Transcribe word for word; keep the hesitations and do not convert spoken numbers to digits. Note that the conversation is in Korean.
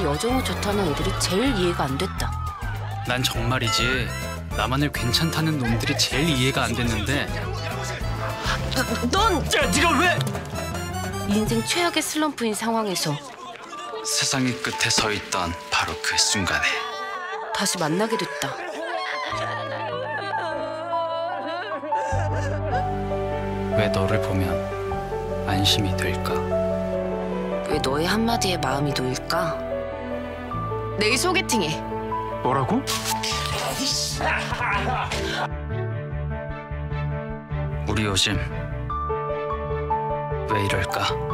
여정우 좋다는 애들이 제일 이해가 안 됐다. 난 정말이지 나만을 괜찮다는 놈들이 제일 이해가 안 됐는데 넌! 야, 네가 왜! 인생 최악의 슬럼프인 상황에서 세상의 끝에 서 있던 바로 그 순간에 다시 만나게 됐다. 왜 너를 보면 안심이 될까? 왜 너의 한마디에 마음이 놓일까? 내일 소개팅해. 뭐라고? 우리 요즘 왜 이럴까?